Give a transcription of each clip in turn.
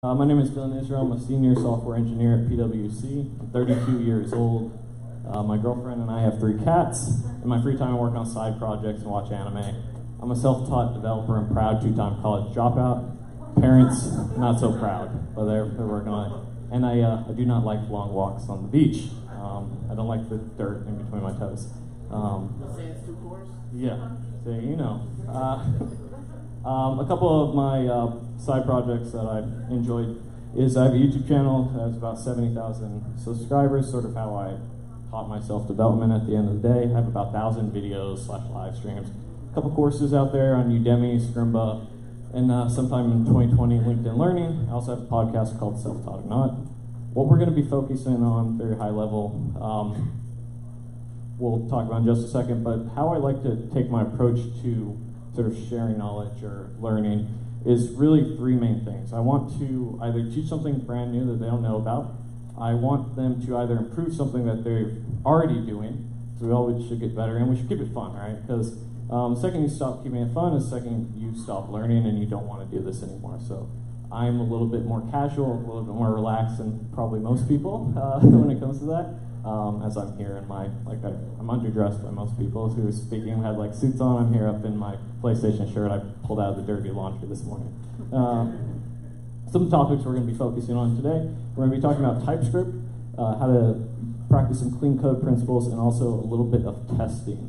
My name is Dylan Israel. I'm a senior software engineer at PwC. I'm 32 years old. My girlfriend and I have 3 cats. In my free time, I work on side projects and watch anime. I'm a self-taught developer and proud 2-time college dropout. Parents, not so proud, but they're working on it. And I do not like long walks on the beach. I don't like the dirt in between my toes. Say it's 2 course? Yeah, so you know. A couple of my side projects that I've enjoyed is I have a YouTube channel that has about 70,000 subscribers, sort of how I taught myself development at the end of the day. I have about 1,000 videos / live streams. A couple courses out there on Udemy, Scrimba, and sometime in 2020, LinkedIn Learning. I also have a podcast called Self-Taught or Not. What we're going to be focusing on, very high level, we'll talk about in just a second, but how I like to take my approach to sort of sharing knowledge or learning is really 3 main things. I want to either teach something brand new that they don't know about. I want them to either improve something that they're already doing, so we always should get better, and we should keep it fun, right? Because the second you stop keeping it fun is the second you stop learning and you don't want to do this anymore. So I'm a little bit more casual, a little bit more relaxed than probably most people when it comes to that. As I'm here in my, I'm underdressed by most people who are speaking, had like suits on. I'm here up in my PlayStation shirt I pulled out of the dirty laundry this morning. Some topics we're going to be focusing on today. We're going to be talking about TypeScript, how to practice some clean code principles, and also a little bit of testing.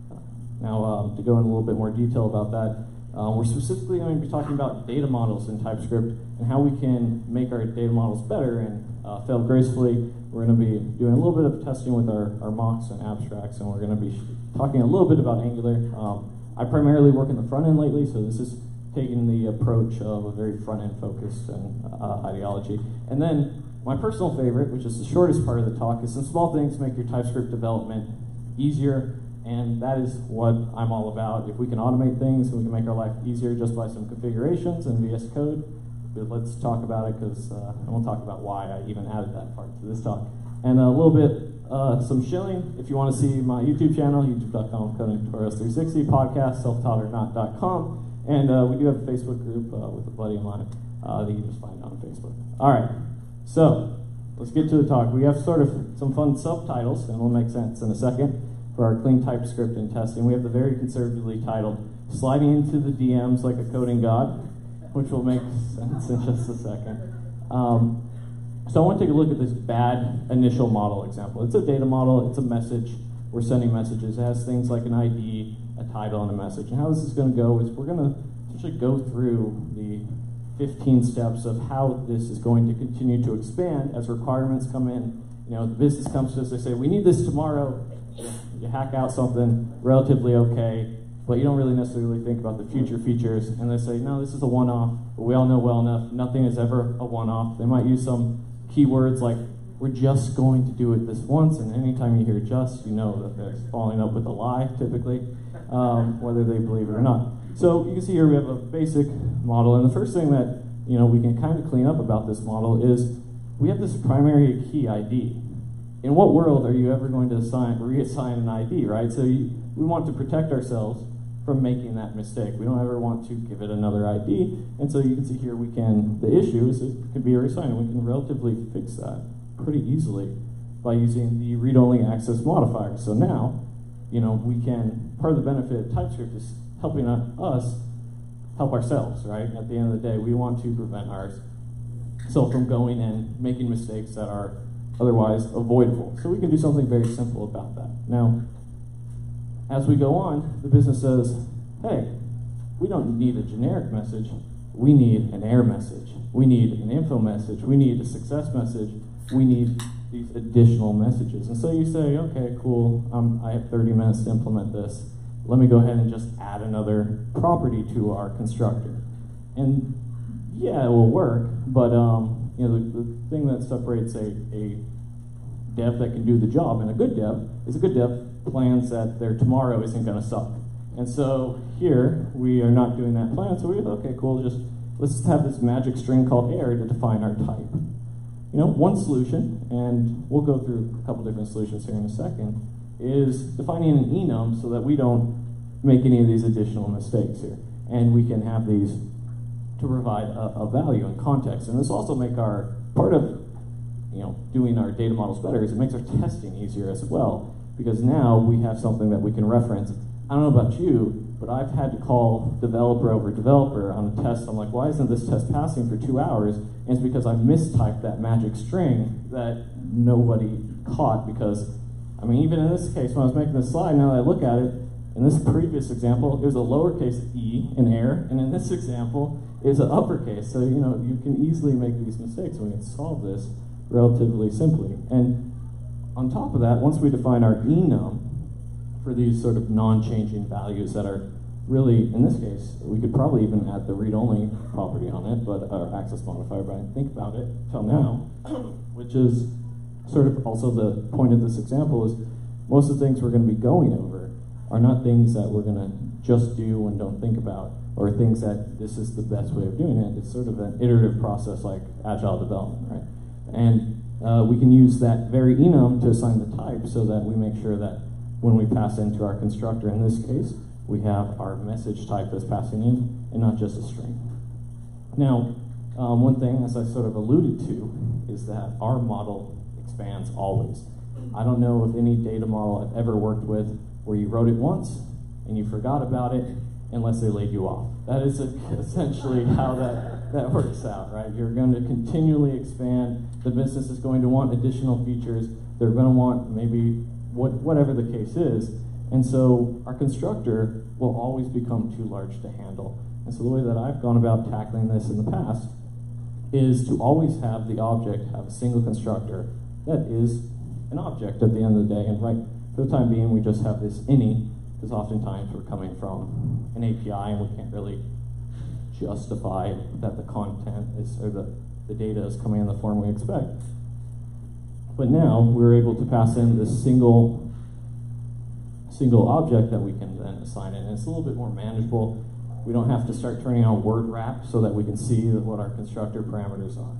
Now, to go in a little bit more detail about that, we're specifically going to be talking about data models in TypeScript and how we can make our data models better and fail gracefully. We're going to be doing a little bit of testing with our mocks and abstracts, and we're going to be talking a little bit about Angular. I primarily work in the front end lately, so this is taking the approach of a very front end focused and ideology. And then my personal favorite, which is the shortest part of the talk, is some small things to make your TypeScript development easier. And that is what I'm all about. If we can automate things and we can make our life easier just by some configurations and VS Code, let's talk about it, because and we'll talk about why I even added that part to this talk. And a little bit, some shilling. If you want to see my YouTube channel, youtube.com, Coding Tutorials 360, podcast, selftaughtornot.com. And we do have a Facebook group with a buddy of mine that you can just find on Facebook. All right, so let's get to the talk. We have sort of some fun subtitles, and it'll make sense in a second, for our clean TypeScript and testing. We have the very conservatively titled Sliding into the DMs Like a Coding God, which will make sense in just a second. So I want to take a look at this bad initial model example. It's a data model, it's a message, we're sending messages. It has things like an ID, a title, and a message. And how this is going to go is we're going to essentially go through the 15 steps of how this is going to continue to expand as requirements come in. You know, the business comes to us, they say, we need this tomorrow. You hack out something relatively okay, but you don't really necessarily think about the future features, and they say, no, this is a one-off, but we all know well enough, nothing is ever a one-off. They might use some keywords like, we're just going to do it this once, and anytime you hear just, you know that they're following up with a lie, typically, whether they believe it or not. So you can see here we have a basic model, and the first thing that we can kind of clean up about this model is we have this primary key ID. In what world are you ever going to reassign an ID, right? So we want to protect ourselves from making that mistake. We don't ever want to give it another ID. And so you can see here the issue is it could be reassigned, and we can relatively fix that pretty easily by using the read-only access modifier. So now, we can, part of the benefit of TypeScript is helping us help ourselves, right? At the end of the day, we want to prevent ourselves from going and making mistakes that are otherwise avoidable. So we can do something very simple about that. Now, as we go on, the business says, hey, we don't need a generic message, we need an error message. We need an info message, we need a success message, we need these additional messages. And so you say, okay, cool, I have 30 minutes to implement this. Let me go ahead and just add another property to our constructor. And yeah, it will work, but the thing that separates a dev that can do the job and a good dev is a good dev plans that their tomorrow isn't going to suck. And so here, we are not doing that plan, so okay, cool, let's just have this magic string called error to define our type. One solution, and we'll go through a couple different solutions here in a second, is defining an enum so that we don't make any of these additional mistakes here. And we can have these to provide a value and context. And this will also make our, part of doing our data models better is it makes our testing easier as well, because now we have something that we can reference. I don't know about you, but I've had to call developer over developer on a test. I'm like, why isn't this test passing for 2 hours? And it's because I mistyped that magic string that nobody caught, because, I mean, even in this case, when I was making this slide, now that I look at it, in this previous example, it was a lowercase e in error, and in this example, is an uppercase. So, you can easily make these mistakes. We can solve this relatively simply. And on top of that, once we define our enum for these sort of non-changing values that are really, in this case, we could probably even add the read-only property on it, but our access modifier, but I didn't think about it till now, which is sort of also the point of this example is most of the things we're going to be going over are not things that we're going to just do and don't think about, or things that this is the best way of doing it. It's sort of an iterative process like agile development, right? And we can use that very enum to assign the type so that we make sure that when we pass into our constructor, in this case, we have our message type that's passing in and not just a string. Now, one thing, as I sort of alluded to, is that our model expands always. I don't know of any data model I've ever worked with where you wrote it once and you forgot about it unless they laid you off. That is essentially how that works out, right? You're going to continually expand. The business is going to want additional features. They're going to want maybe whatever the case is. And so our constructor will always become too large to handle. And so the way that I've gone about tackling this in the past is to always have the object have a single constructor that is an object at the end of the day. And right, for the time being, we just have this any, because oftentimes we're coming from an API and we can't really justify that the content is, or the data is coming in the form we expect. But now we're able to pass in this single object that we can then assign it. And it's a little bit more manageable. We don't have to start turning on word wrap so that we can see what our constructor parameters are.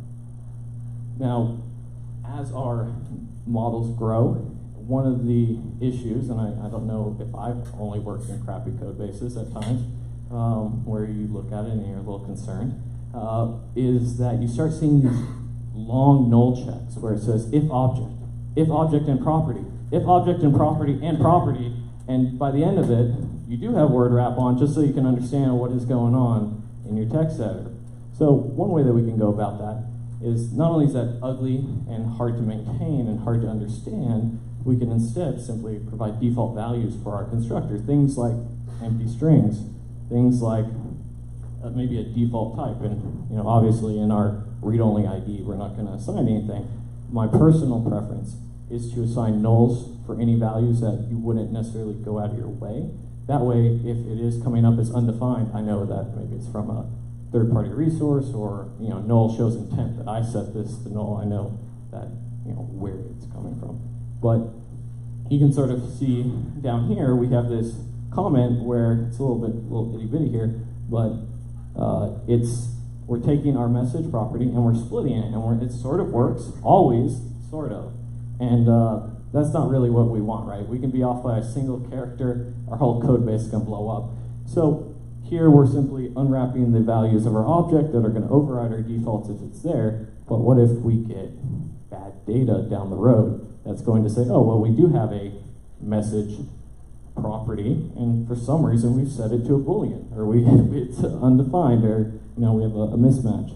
Now, as our models grow, one of the issues, and I don't know if I've only worked in crappy code bases at times, where you look at it and you're a little concerned, is that you start seeing these long null checks where it says if object and property, if object and property, and by the end of it, you do have word wrap on just so you can understand what is going on in your text editor. So one way that we can go about that is not only is that ugly and hard to maintain and hard to understand, we can instead simply provide default values for our constructor, things like empty strings, things like maybe a default type, and obviously in our read-only ID we're not going to assign anything. My personal preference is to assign nulls for any values that you wouldn't necessarily go out of your way. That way, if it is coming up as undefined, I know that maybe it's from a third-party resource, or null shows intent that I set this to null. I know that where it's coming from. But you can sort of see down here we have this comment where it's a little itty bitty here, but we're taking our message property and we're splitting it, and it sort of works always, sort of, and that's not really what we want, right? We can be off by a single character, our whole code base is going to blow up. So here we're simply unwrapping the values of our object that are going to override our defaults if it's there. But what if we get bad data down the road that's going to say, oh, well, we do have a message property, and for some reason we've set it to a Boolean, or it's undefined, or we have a mismatch.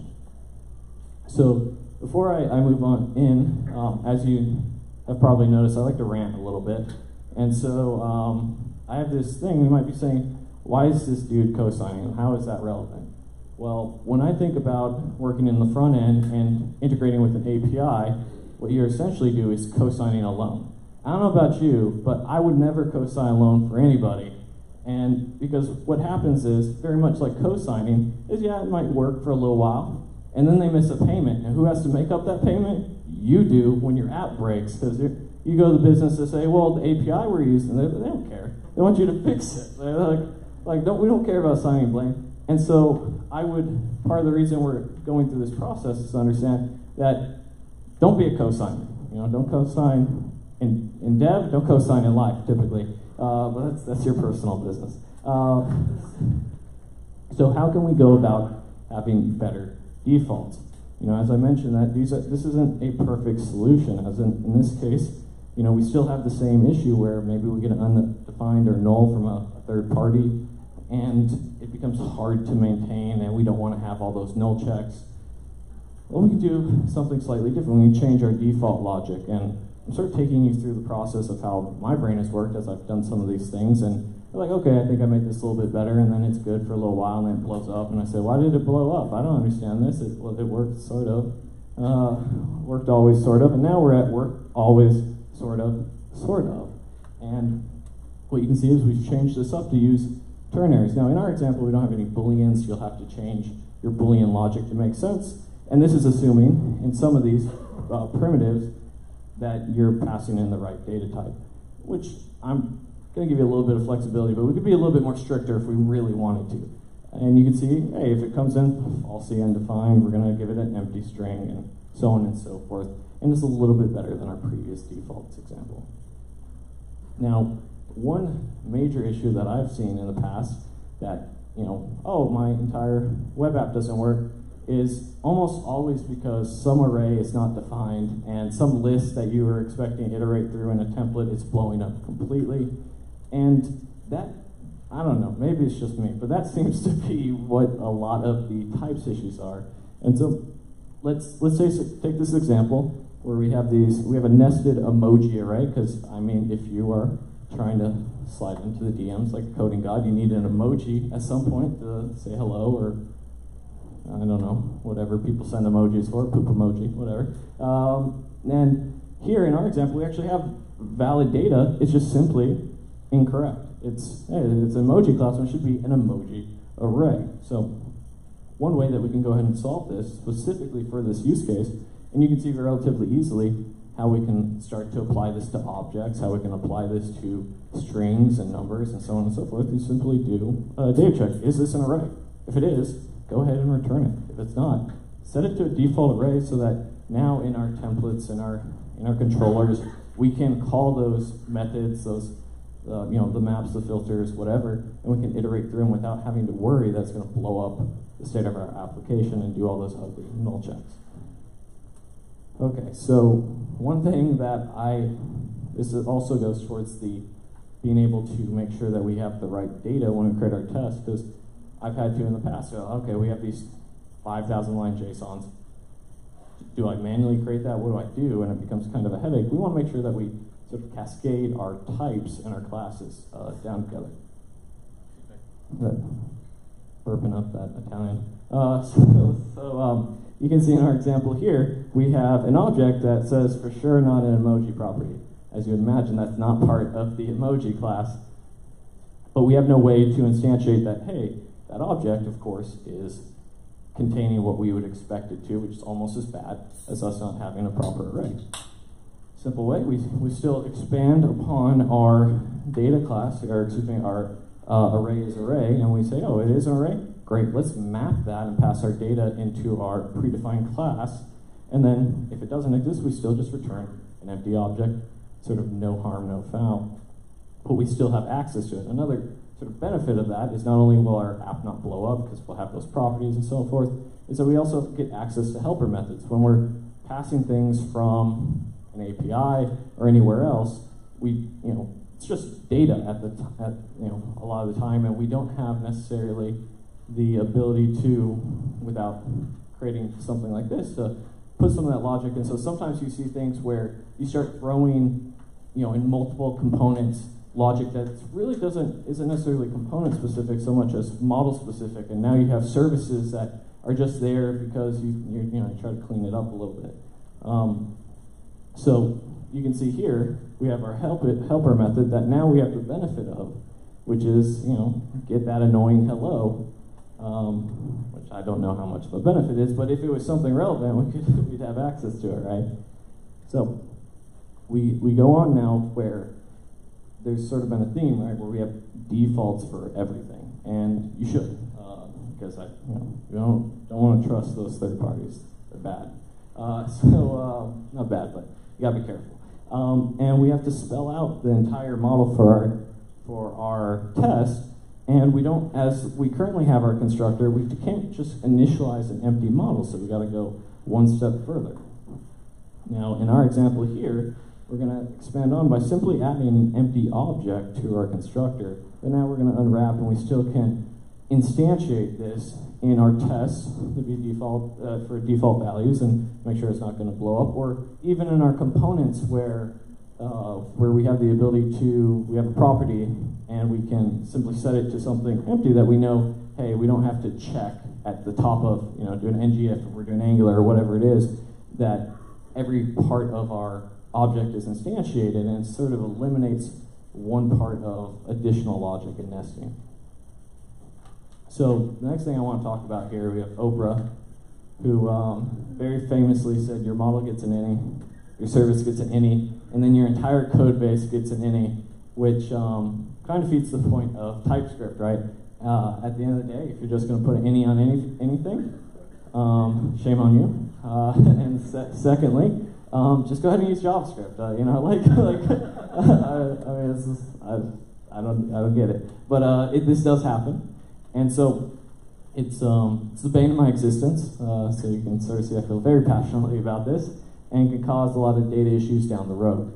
So before I move on in, as you have probably noticed, I like to rant a little bit. And so I have this thing, you might be saying, why is this dude co-signing, and how is that relevant? Well, when I think about working in the front end and integrating with an API, what you essentially do is co-signing a loan. I don't know about you, but I would never co-sign a loan for anybody. And because what happens is, very much like co-signing, is it might work for a little while, and then they miss a payment. And who has to make up that payment? You do when your app breaks, because you go to the business to say, well, the API we're using, they don't care. They want you to fix it. They're we don't care about assigning blame. And so part of the reason we're going through this process is to understand that don't be a co-signer. Don't co-sign in dev, don't co-sign in life, typically. But that's your personal business. So how can we go about having better defaults. As I mentioned, that this isn't a perfect solution. As in this case, we still have the same issue where maybe we get an undefined or null from a third party, and it becomes hard to maintain, and we don't want to have all those null checks. Well, we can do something slightly different. We can change our default logic, and I'm sort of taking you through the process of how my brain has worked as I've done some of these things, and you're like, okay, I think I made this a little bit better, and then it's good for a little while, and then it blows up, and I say, why did it blow up? I don't understand this. It worked sort of, worked always sort of, and now we're at work always sort of. And what you can see is we've changed this up to use ternaries. Now, in our example, we don't have any booleans. You'll have to change your boolean logic to make sense, and this is assuming in some of these primitives that you're passing in the right data type, which I'm going to give you a little bit of flexibility, but we could be a little bit more stricter if we really wanted to. And you can see, hey, if it comes in falsely undefined, we're going to give it an empty string, and so on and so forth. And it's a little bit better than our previous defaults example. Now, one major issue that I've seen in the past that, oh, my entire web app doesn't work, is almost always because some array is not defined and some list that you were expecting to iterate through in a template is blowing up completely. And that, I don't know, maybe it's just me, but that seems to be what a lot of the types issues are. And so let's take this example where we have a nested emoji array, because I mean, if you are trying to slide into the DMs like a coding god, you need an emoji at some point to say hello, or I don't know, whatever people send emojis for, poop emoji, whatever. And here in our example, we actually have valid data. It's just simply incorrect. It's an emoji class, and it should be an emoji array. So one way that we can go ahead and solve this specifically for this use case, and you can see relatively easily how we can start to apply this to objects, how we can apply this to strings and numbers and so on and so forth. You simply do a data check. Is this an array? If it is, go ahead and return it. If it's not, set it to a default array so that now in our templates, in our controllers, we can call those methods, those the maps, the filters, whatever, and we can iterate through them without having to worry that's going to blow up the state of our application and do all those ugly null checks. Okay, so one thing that this also goes towards the being able to make sure that we have the right data when we create our test, because I've had to in the past. Okay, we have these 5,000 line JSONs. Do I manually create that? What do I do? And it becomes kind of a headache. We want to make sure that we sort of cascade our types and our classes down together. Burping up that Italian. So you can see in our example here, we have an object that says for sure not an emoji property. As you would imagine, that's not part of the emoji class. But we have no way to instantiate that, hey, that object, of course, is containing what we would expect it to, which is almost as bad as us not having a proper array. Simple way, we still expand upon our data class, or excuse me, our array is array, and we say, oh, it is an array? Great, let's map that and pass our data into our predefined class, and then if it doesn't exist, we still just return an empty object, sort of no harm, no foul, but we still have access to it. Another sort of benefit of that is not only will our app not blow up because we'll have those properties and so forth, is that we also get access to helper methods. When we're passing things from an API or anywhere else, it's just data a lot of the time, and we don't have necessarily the ability to, without creating something like this, to put some of that logic in. So sometimes you see things where you start throwing, in multiple components, logic that really isn't necessarily component specific so much as model specific, and now you have services that are just there because you try to clean it up a little bit. So you can see here we have our helper method that now we have the benefit of, which is get that annoying hello, which I don't know how much of a benefit is, but if it was something relevant, we'd have access to it, right? So we go on now where there's sort of been a theme, right, where we have defaults for everything, and you should, because you don't want to trust those third parties. They're bad. Not bad, but you gotta be careful. And we have to spell out the entire model for our test, And we don't, as we currently have our constructor, we can't just initialize an empty model, so we got to go one step further. Now, in our example here, we're going to expand on by simply adding an empty object to our constructor. But now we're going to unwrap, and we still can instantiate this in our tests to be default for default values and make sure it's not going to blow up, or even in our components where we have the ability to, we have a property and we can simply set it to something empty that we know, hey, we don't have to check at the top of, do an ngIf if we're doing Angular or whatever it is, that every part of our object is instantiated, and it sort of eliminates one part of additional logic and nesting. So the next thing I want to talk about here, we have Oprah, who very famously said your model gets an innie, your service gets an innie, and then your entire code base gets an innie, which kind of defeats the point of TypeScript, right? At the end of the day, if you're just going to put an innie on anything, shame on you. And secondly, just go ahead and use JavaScript. I mean, it's just, I don't get it, but this does happen, and so it's the bane of my existence. So you can sort of see I feel very passionately about this, and can cause a lot of data issues down the road.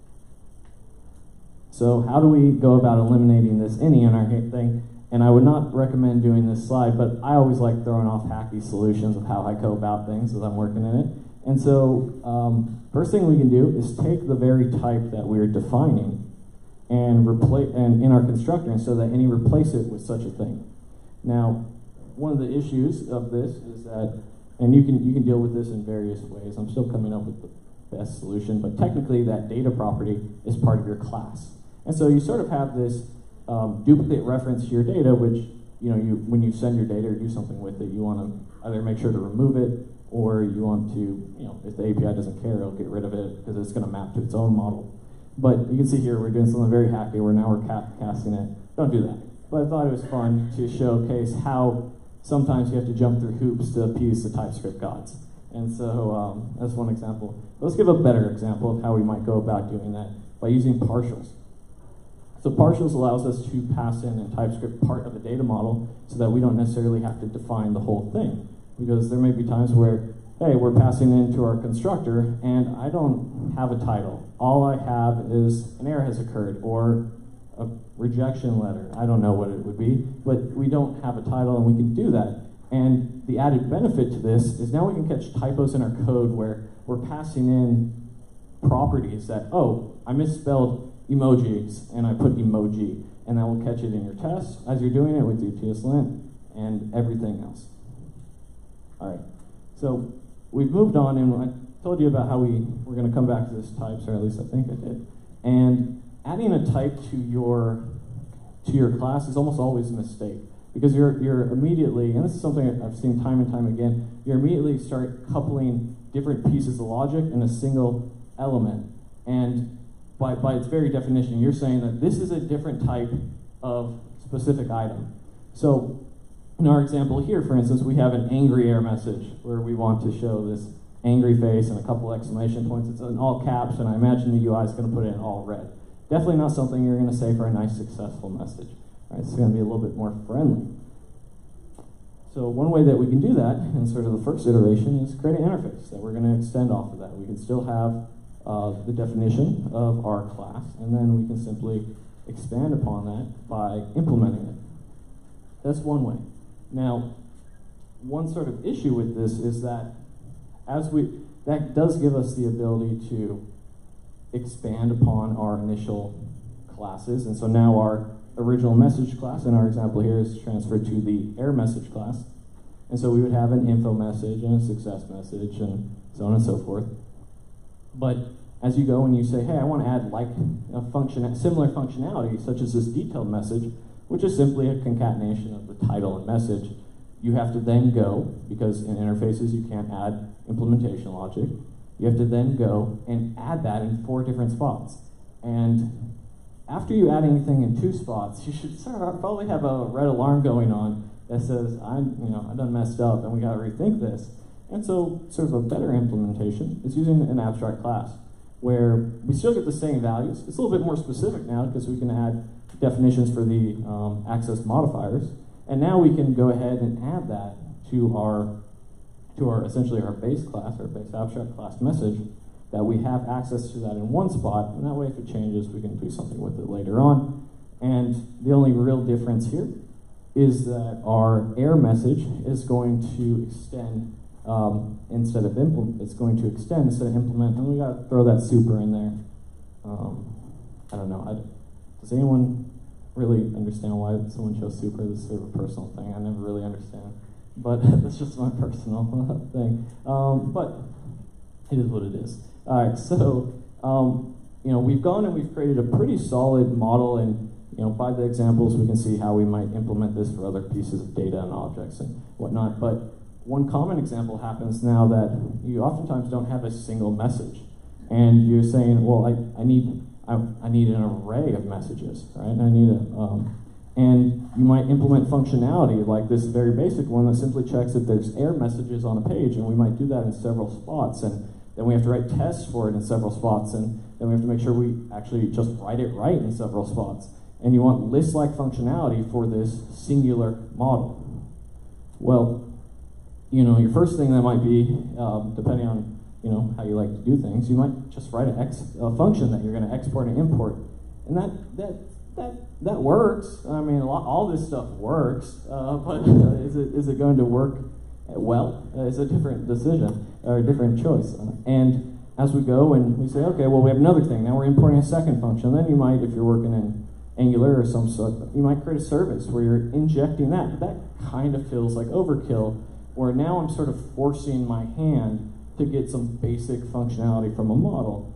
So how do we go about eliminating this innie in our thing? And I would not recommend doing this slide, but I always like throwing off hacky solutions of how I go about things as I'm working in it. And so first thing we can do is take the very type that we're defining and replace in our constructor, and so that any replace it with such a thing. Now, one of the issues of this is that, and you can deal with this in various ways. I'm still coming up with the best solution, but technically that data property is part of your class. And so you sort of have this duplicate reference to your data, which when you send your data or do something with it, you want to either make sure to remove it, or you want to, if the API doesn't care, it'll get rid of it because it's going to map to its own model. But you can see here we're doing something very hacky where now we're casting it. Don't do that. But I thought it was fun to showcase how sometimes you have to jump through hoops to appease the TypeScript gods. And so that's one example. Let's give a better example of how we might go about doing that by using partials. So partials allows us to pass in TypeScript part of a data model so that we don't necessarily have to define the whole thing. Because there may be times where, hey, we're passing into our constructor and I don't have a title. All I have is an error has occurred or a rejection letter. I don't know what it would be, but we don't have a title and we can do that. And the added benefit to this is now we can catch typos in our code where we're passing in properties that, oh, I misspelled emojis and I put emoji, and that will catch it in your test as you're doing it with your TSLint and everything else. All right, so we've moved on, and I told you about how we're going to come back to this types, or at least I think I did. And adding a type to your class is almost always a mistake, because you're immediately, and this is something I've seen time and time again, you immediately start coupling different pieces of logic in a single element. And by its very definition, you're saying that this is a different type of specific item. So in our example here, for instance, we have an angry error message where we want to show this angry face and a couple exclamation points. It's in all caps, and I imagine the UI is going to put it in all red. Definitely not something you're going to say for a nice, successful message. Right, it's going to be a little bit more friendly. So one way that we can do that, in sort of the first iteration, is create an interface that we're going to extend off of that. We can still have the definition of our class, and then we can simply expand upon that by implementing it. That's one way. Now, one sort of issue with this is that that does give us the ability to expand upon our initial classes, and so now our original message class in our example here is transferred to the error message class, and so we would have an info message and a success message and so on and so forth. But as you go and you say, hey, I want to add like a similar functionality, such as this detailed message, which is simply a concatenation of the title and message, you have to then go, because in interfaces you can't add implementation logic, you have to then go and add that in 4 different spots. And after you add anything in 2 spots, you should probably have a red alarm going on that says, I done messed up and we got to rethink this. And so sort of a better implementation is using an abstract class, where we still get the same values. It's a little bit more specific now because we can add definitions for the access modifiers, and now we can go ahead and add that to our essentially our base class, our base abstract class message, that we have access to that in one spot, and that way if it changes, we can do something with it later on. And the only real difference here is that our error message is going to extend instead of implement. It's going to extend instead of implement, and we got to throw that super in there. I don't know. Does anyone really understand why someone chose super? This is sort of a personal thing. I never really understand, but that's just my personal thing. But it is what it is. All right, so we've gone and we've created a pretty solid model, and by the examples we can see how we might implement this for other pieces of data and objects and whatnot. But one common example happens now that you oftentimes don't have a single message, and you're saying, well, I need an array of messages, right? And you might implement functionality like this very basic one that simply checks if there's error messages on a page, and we might do that in several spots, and then we have to write tests for it in several spots, and then we have to make sure we actually just write it right in several spots. And you want list-like functionality for this singular model. Well, your first thing that might be, depending on how you like to do things, you might just write a function that you're going to export and import, and that works. I mean, all this stuff works, but is it going to work well? It's a different decision or a different choice. And as we go and we say, okay, well, we have another thing. Now we're importing a second function. Then you might, if you're working in Angular or some sort, you might create a service where you're injecting that. That kind of feels like overkill, where now I'm sort of forcing my hand to get some basic functionality from a model.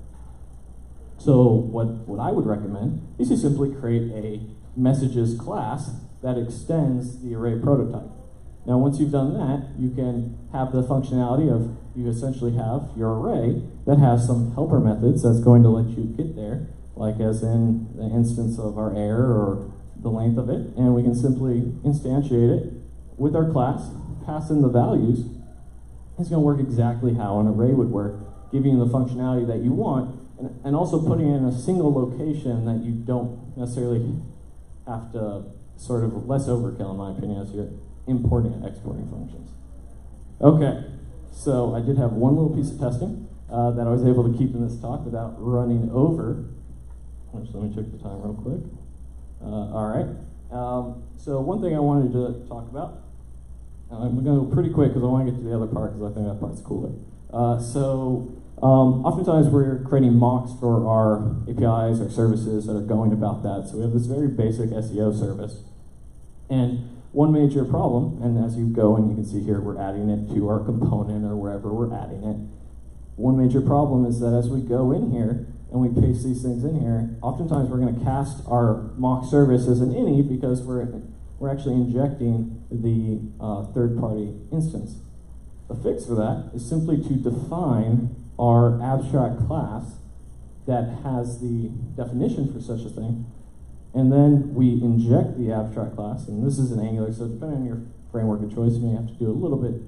So what I would recommend is you simply create a messages class that extends the array prototype. Now once you've done that, you can have the functionality of, you essentially have your array that has some helper methods that's going to let you get there, like as in the instance of our error or the length of it, and we can simply instantiate it with our class, pass in the values. It's going to work exactly how an array would work, giving you the functionality that you want, and also putting it in a single location that you don't necessarily have to sort of less overkill, in my opinion, as you're importing and exporting functions. Okay, so I did have one little piece of testing that I was able to keep in this talk without running over. Just let me check the time real quick. All right. So one thing I wanted to talk about, I'm going to go pretty quick because I want to get to the other part because I think that part's cooler. Oftentimes we're creating mocks for our APIs or services that are going about that. So we have this very basic SEO service. And one major problem, and as you go and you can see here, we're adding it to our component or wherever we're adding it. One major problem is that as we go in here and we paste these things in here, oftentimes we're going to cast our mock service as an ini because we're actually injecting the third-party instance. The fix for that is simply to define our abstract class that has the definition for such a thing, and then we inject the abstract class, and this is in Angular, so depending on your framework of choice, you may have to do a little bit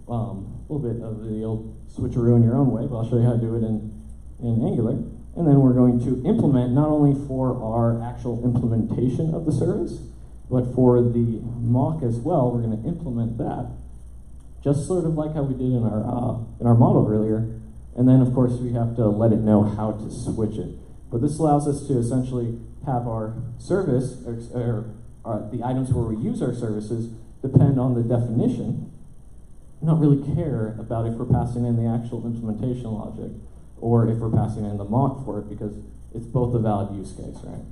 of the old switcheroo in your own way, but I'll show you how to do it in Angular. And then we're going to implement not only for our actual implementation of the service, but for the mock as well. We're going to implement that, just sort of like how we did in our model earlier. And then, of course, we have to let it know how to switch it. But this allows us to essentially have our service, or the items where we use our services, depend on the definition, not really care about if we're passing in the actual implementation logic or if we're passing in the mock for it, because it's both a valid use case, right?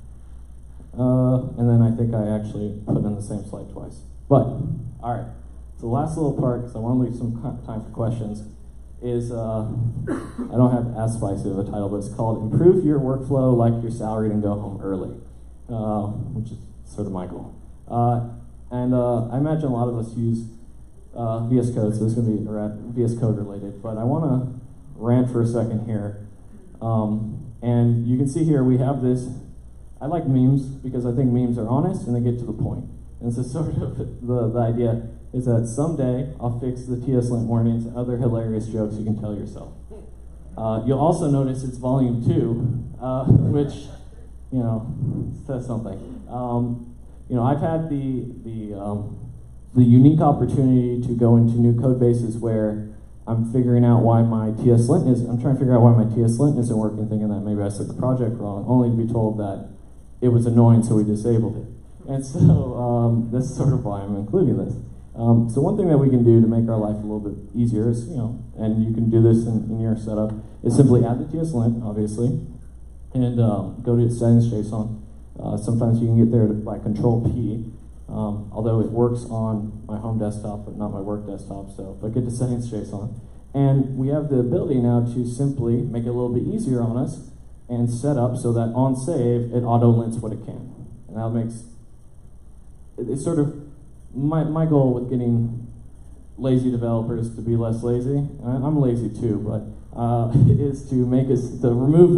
And then I think I actually put in the same slide twice. But, all right, so the last little part, because I want to leave some time for questions, is, I don't have as spicy of a title, but it's called Improve Your Workflow Like You're Salaried and Go Home Early, which is sort of my goal. And I imagine a lot of us use VS Code, so this is going to be VS Code related, but I want to rant for a second here. And you can see here we have this. I like memes because I think memes are honest and they get to the point. And so sort of the idea is that someday I'll fix the TS-Lint warnings and other hilarious jokes you can tell yourself. You'll also notice it's volume 2, which says something. I've had the unique opportunity to go into new code bases where I'm figuring out why my TS-lint I'm trying to figure out why my TS-lint isn't working, thinking that maybe I set the project wrong, only to be told that it was annoying, so we disabled it. And so that's sort of why I'm including this. So one thing that we can do to make our life a little bit easier is, and you can do this in your setup, is simply add the TS-lint, obviously, and go to settings.json. Sometimes you can get there by Control-P, although it works on my home desktop, but not my work desktop, but get to settings.json. And we have the ability now to simply make it a little bit easier on us and set up so that on save, it auto-lints what it can. And that makes, it's sort of, my goal with getting lazy developers to be less lazy, I'm lazy too, but is to make us, to remove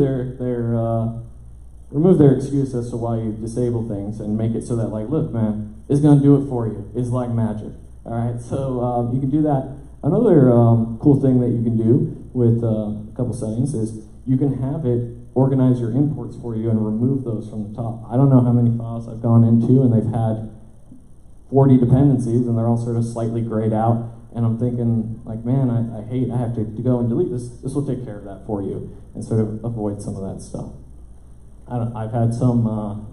their excuse as to why you disable things and make it so that, like, look, man, it's gonna do it for you. It's like magic. All right, so you can do that. Another cool thing that you can do with a couple settings is you can have it organize your imports for you and remove those from the top. I don't know how many files I've gone into and they've had 40 dependencies and they're all sort of slightly grayed out. And I'm thinking, like, man, I have to go and delete this. This will take care of that for you and sort of avoid some of that stuff. I've had some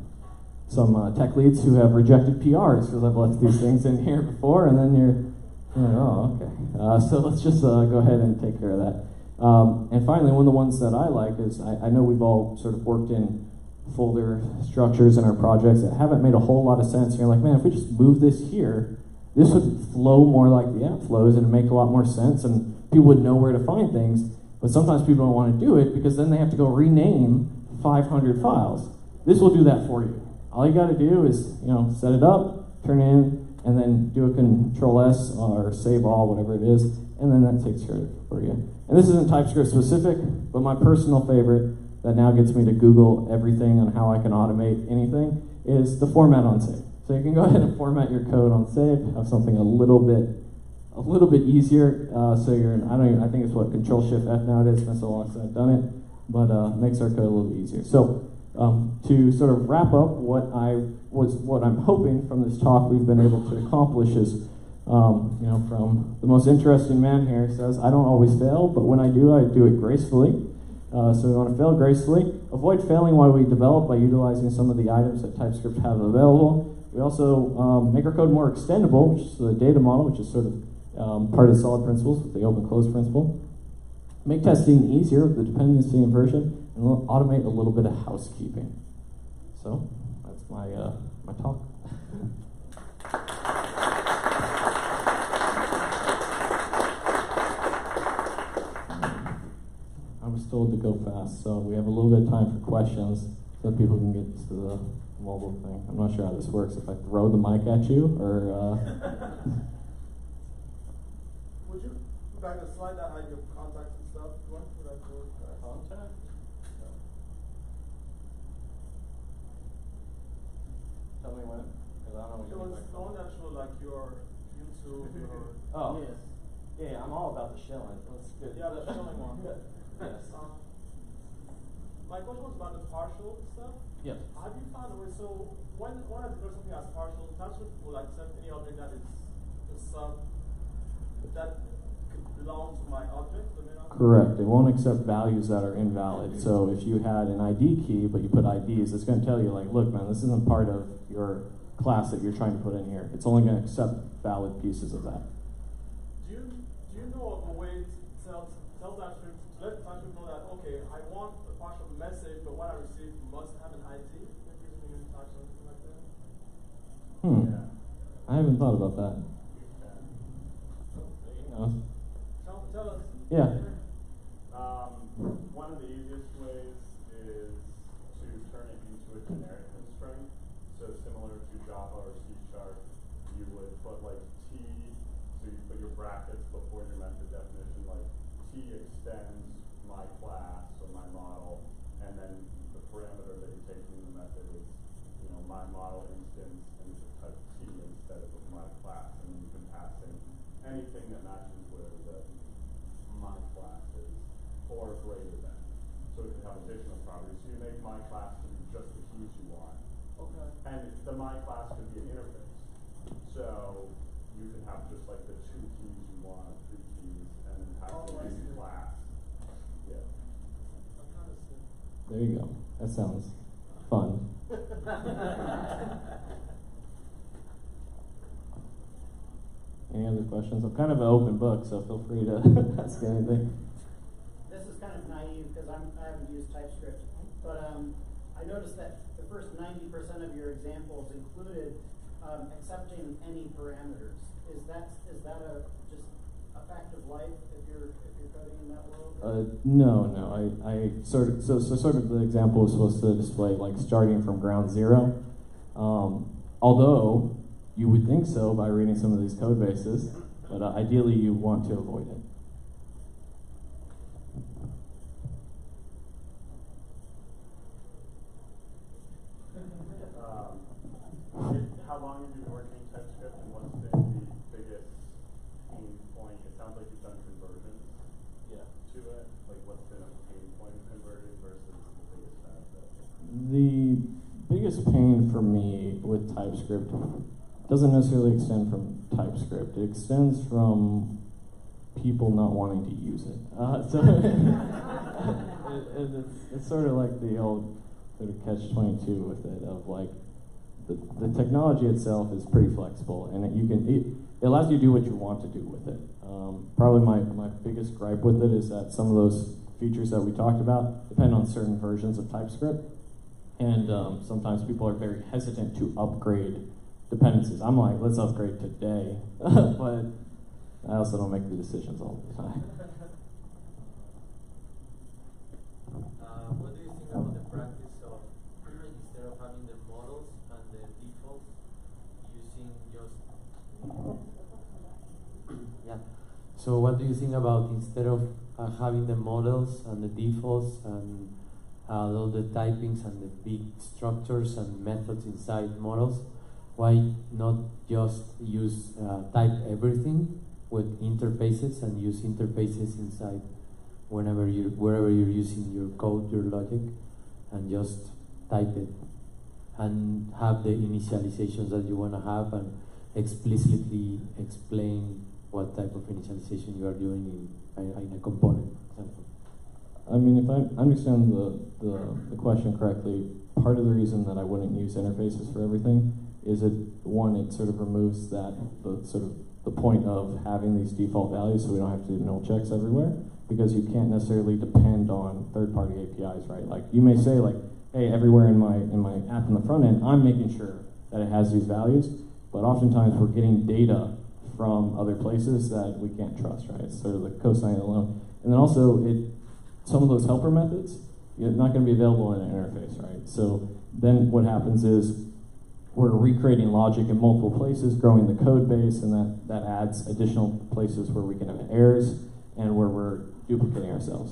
tech leads who have rejected PRs because I've left these things in here before, and then you're like, oh, okay. So let's just go ahead and take care of that. And finally, one of the ones that I like is, I know we've all sort of worked in folder structures in our projects that haven't made a whole lot of sense. And you're like, man, if we just move this here, this would flow more like the app flows and make a lot more sense, and people would know where to find things. But sometimes people don't want to do it because then they have to go rename 500 files. This will do that for you. All you got to do is, set it up, turn it in, and then do a Control-S or save all, whatever it is, and then that takes care of it for you. And this isn't TypeScript specific, but my personal favorite that now gets me to Google everything on how I can automate anything is the format on save. So you can go ahead and format your code on save, have something a little bit easier. So I think it's what, Control-Shift-F nowadays. That's so long since I've done it, but makes our code a little bit easier. So to sort of wrap up what I'm hoping from this talk we've been able to accomplish is, from the most interesting man here says, I don't always fail, but when I do it gracefully. So we want to fail gracefully. Avoid failing while we develop by utilizing some of the items that TypeScript have available. We also make our code more extendable, which is the data model, which is sort of part of solid principles with the open-close principle. Make testing easier with the dependency inversion, and we'll automate a little bit of housekeeping. So that's my my talk. I was told to go fast, so we have a little bit of time for questions so that people can get to the mobile thing. I'm not sure how this works. If I throw the mic at you, or would you go back to the slide that had your contacts and stuff? Would I do contact? No. Tell me when, because I don't know. It was the one that showed like your YouTube, your oh yes, yeah. I'm all about the shilling. That's good. Yeah, the shilling one. Yes. My question was about the partial stuff. Yes. Have you found a way? So when I declare something as partial, TypeScript will accept any object that is a sub that belongs to my object. Correct. It won't accept values that are invalid. So if you had an ID key, but you put IDs, it's going to tell you, like, look, man, this isn't part of your class that you're trying to put in here. It's only going to accept valid pieces of that. Do you know of a way to tell TypeScript, to let TypeScript know that, okay, I want a partial message, but what I receive must have an ID? Like using a unit type, something like that? Yeah. I haven't thought about that. Tell us. Yeah. One of the easiest ways is to turn it into a generic constraint. So similar to Java or C#, you would put like T, so you put your brackets before your method definition, like T extends my class or my model, and then the parameter that you take from the method is, my model instance, and you just type T instead of my class, and then you can pass in anything that matches where the my class is or greater than. So we can have additional properties. So you make my class to be just the keys you want. Okay. And the my class could be an interface. So you could have just like the 2 keys you want, 3 keys, and then have Oh, the I see. class. Yeah. I'm kind of sick. There you go. That sounds fun. Any other questions? I'm kind of an open book, so feel free to ask anything. This is kind of naive because I haven't used TypeScript, but I noticed that the first 90% of your examples included accepting any parameters. Is that just a fact of life if you're coding in that world? No. I sort of sort of the example was supposed to display like starting from ground zero. Although you would think so by reading some of these code bases, but ideally you want to avoid it. How long have you been working in TypeScript, and what's been the biggest pain point? It sounds like you've done conversions to it. Like, what's been a pain point of converting versus the biggest benefit? The biggest pain for me with TypeScript doesn't necessarily extend from TypeScript. It extends from people not wanting to use it. It's sort of like the old sort of catch-22 with it, of like the technology itself is pretty flexible, and it allows you to do what you want to do with it. Probably my biggest gripe with it is that some of those features that we talked about depend on certain versions of TypeScript, and sometimes people are very hesitant to upgrade dependencies. I'm like, let's upgrade today, but I also don't make the decisions all the time. What do you think about the practice of, instead of having the models and the defaults, using just... Yeah. So what do you think about, instead of having the models and the defaults and all the typings and the big structures and methods inside models, why not just use type everything with interfaces and use interfaces inside wherever you're using your code, your logic, and just type it and have the initializations that you want to have and explicitly explain what type of initialization you are doing in a component, for example. I mean, if I understand the question correctly, part of the reason that I wouldn't use interfaces for everything is it sort of removes the point of having these default values, so we don't have to do null checks everywhere, because you can't necessarily depend on third-party APIs, right? Like, you may say, like, hey, everywhere in my app in the front end, I'm making sure that it has these values, but oftentimes we're getting data from other places that we can't trust, right? It's sort of the cosigning alone. And then also, some of those helper methods, you're not going to be available in an interface, right? So then what happens is we're recreating logic in multiple places, growing the code base, and that adds additional places where we can have errors and where we're duplicating ourselves.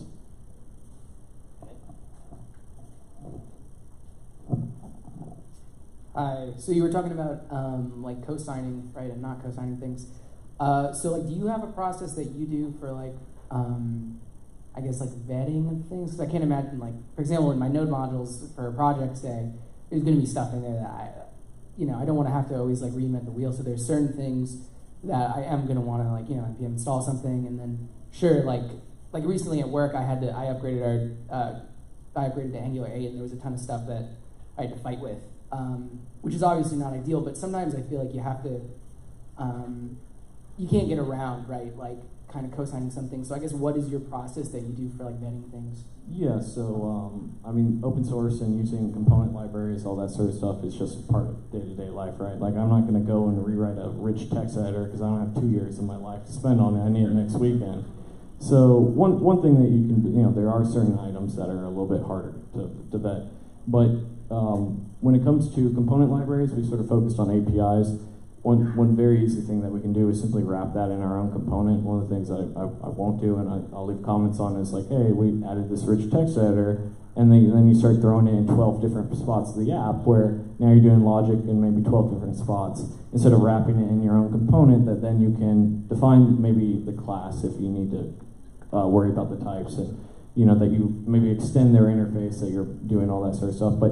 Hi. So you were talking about like co-signing, right, and not co-signing things. So like, do you have a process that you do for like, I guess like vetting of things? Because I can't imagine, like, for example, in my node modules for a project, say, there's going to be stuff in there that I don't want to have to always like reinvent the wheel. So there's certain things that I am going to want to like, npm install something, and then sure, like recently at work, I upgraded to Angular 8, and there was a ton of stuff that I had to fight with, which is obviously not ideal. But sometimes I feel like you have to, you can't get around, right? Like kind of co-signing something. So I guess what is your process that you do for like vetting things? Yeah, so I mean, open source and using component libraries, all that sort of stuff is just part of day-to-day life, right? Like, I'm not going to go and rewrite a rich text editor because I don't have 2 years of my life to spend on it. I need it next weekend. So one thing that you can do, there are certain items that are a little bit harder to vet, but when it comes to component libraries, we sort of focused on APIs. One very easy thing that we can do is simply wrap that in our own component. One of the things that I won't do, and I'll leave comments on, is like, hey, we added this rich text editor, and then you start throwing it in 12 different spots of the app, where now you're doing logic in maybe 12 different spots, instead of wrapping it in your own component that then you can define maybe the class if you need to worry about the types, and that you maybe extend their interface, that you're doing all that sort of stuff. But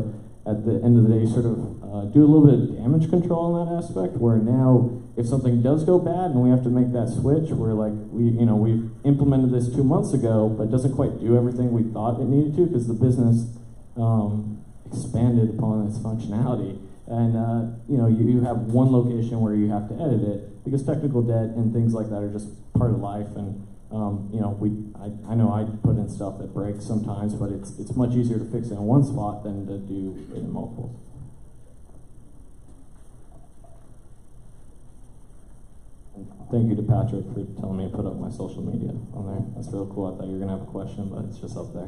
at the end of the day, sort of do a little bit of damage control in that aspect. Where now, if something does go bad and we have to make that switch, we're like, we've implemented this 2 months ago, but it doesn't quite do everything we thought it needed to because the business expanded upon its functionality. And you have one location where you have to edit it because technical debt and things like that are just part of life. And I know I put in stuff that breaks sometimes, but it's much easier to fix it in one spot than to do it in multiple. Thank you to Patrick for telling me to put up my social media on there. That's real cool. I thought you were gonna have a question, but it's just up there.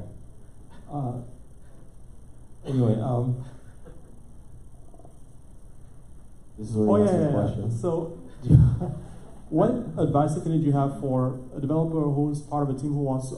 Anyway, this is where you ask the question. So, what advice, if any, do you have for a developer who's part of a team who wants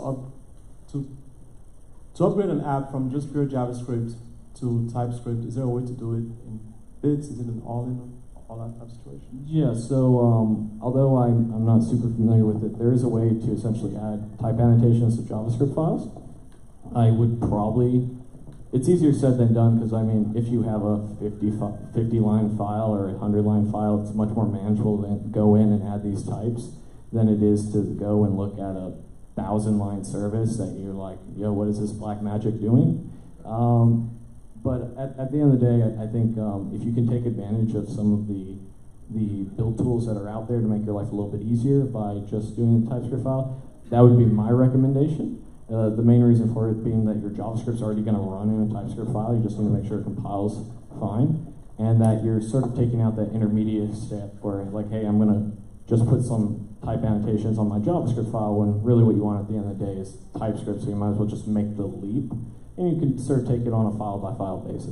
to upgrade an app from just pure JavaScript to TypeScript? Is there a way to do it in bits? Is it an all-in, all that type of situation? Yeah. So, although I'm not super familiar with it, there is a way to essentially add type annotations to JavaScript files. I would probably. It's easier said than done because, I mean, if you have a 50-line file or a 100-line file, it's much more manageable to go in and add these types than it is to go and look at a 1,000-line service that you're like, yo, what is this black magic doing? But at the end of the day, I think if you can take advantage of some of the build tools that are out there to make your life a little bit easier by just doing a TypeScript file, that would be my recommendation. The main reason for it being that your JavaScript's already going to run in a TypeScript file. You just need to make sure it compiles fine, and that you're sort of taking out that intermediate step where, like, hey, I'm going to just put some type annotations on my JavaScript file when really what you want at the end of the day is TypeScript, so you might as well just make the leap, and you can sort of take it on a file-by-file basis.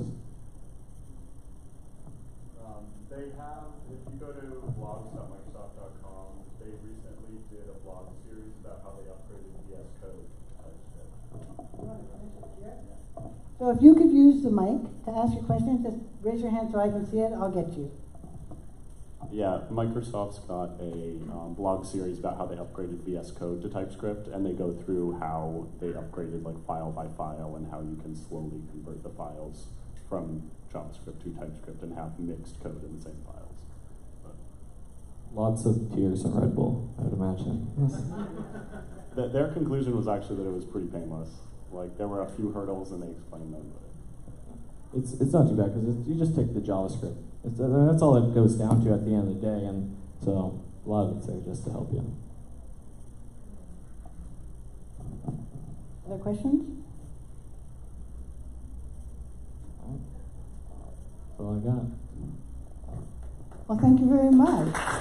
They have, if you go to blogs.microsoft.com, they recently did a blog series about how they upgraded VS Code. So if you could use the mic to ask your question, just raise your hand so I can see it. I'll get you. Yeah, Microsoft's got a blog series about how they upgraded VS Code to TypeScript, and they go through how they upgraded like file by file and how you can slowly convert the files from JavaScript to TypeScript and have mixed code in the same files. Lots of tears and Red Bull, I would imagine. Their conclusion was actually that it was pretty painless. Like, there were a few hurdles, and they explained them. But It's not too bad because you just take the JavaScript. That's all it goes down to at the end of the day, and so a lot of it's there just to help you. Other questions? That's all I got. Well, thank you very much.